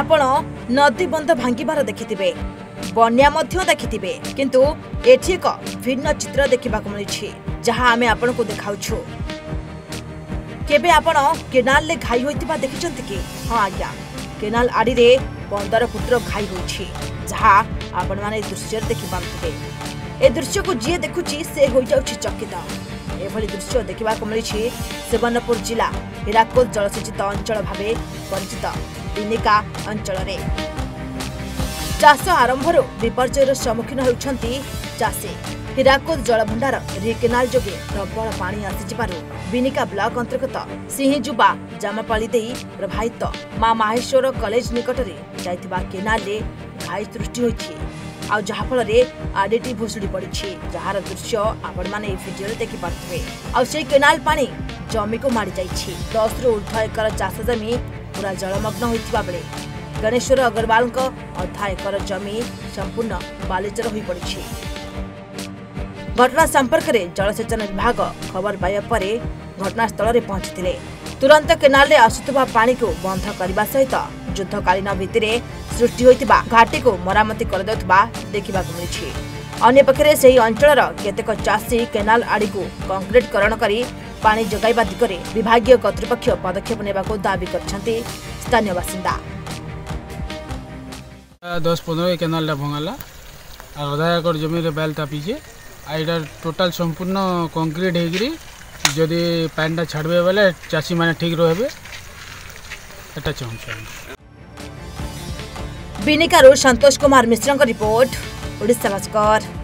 आपण नदी बंध भांगिबार देखिथिबे बन्या मध्य देखिथिबे किंतु एठी एक भिन्न चित्र देखिबाक मिलिछि जहां आमे आपण को देखाउछु। केबे आपण केनाल ले घाई होइतिबा देखिचंती कि? हां आज्ञा, केनाल आड़ी रे 15 फुटर घाई होइछि जहां आपण माने दृश्य देखि पाउथिबे। ए दृश्य को जे देखुछि से होई जाउछि चकित। एभली दृश्य देखिबाक मिलिछि सेवनपुर जिला हिराकोद जलसेचित अंचल भाबे परिचित बिनिका अंचल रे। चाष आरंभर विपर्ययर सम्मुखीन होउछंती चाषी। हिराकोद जलभंडार रि केनाल जोगे प्रबल पानी आसीजिबारु बिनिका ब्लॉक अंतर्गत सिंहजुबा जामापाली देई प्रभावित मां माहेश्वर कॉलेज निकटरे जाइतिबा केनाल रे घाई सृष्टि होइछि आ जहा फल रे आडीटी भुसुडी पड़िछि जहार दृश्य आपण माने ए वीडियो देखि पारथबे। आ से केनाल पानी जमी को मारी जाइछि। 10 रु ऊर्ध्व एकर चाष जमी पूरा जलमग्न होइतिबा बेले गणेश्वर अग्रवाल को अधा एकर जमी संपूर्ण बालिचर होई पड़िछि। घटना संपर्क में जलसेचन विभाग खबर पाइबा परे घटनास्थल में पहुंचते तुरंत केनाल रे आसुवा पानी को बंध करने सहित युद्धकालीन भित्तिर सृष्टि होइतिबा घाटी को मरामती कर देखा मिली। अन्य पक्षरे सही अंचल केतेक चाषी केनाल आड़ी को कंक्रीटकरण करी पानी जगाइबा दिगरे विभागीय कर्तृपक्ष पदक्षेप नेबा को दाबी करछन्ति स्थानीय बासिंदा। 10-15 केनाल भंगाला आधा एकर जमी रे बैल तापीजे आइडा टोटाल संपूर्ण कंक्रीट हेगिरी जदि पानी छाड़बे बेले चाषी माने ठीक रहबे एटा चाहूँ। बिनिका रो संतोष कुमार मिश्र रिपोर्ट, ओडिशा भास्कर।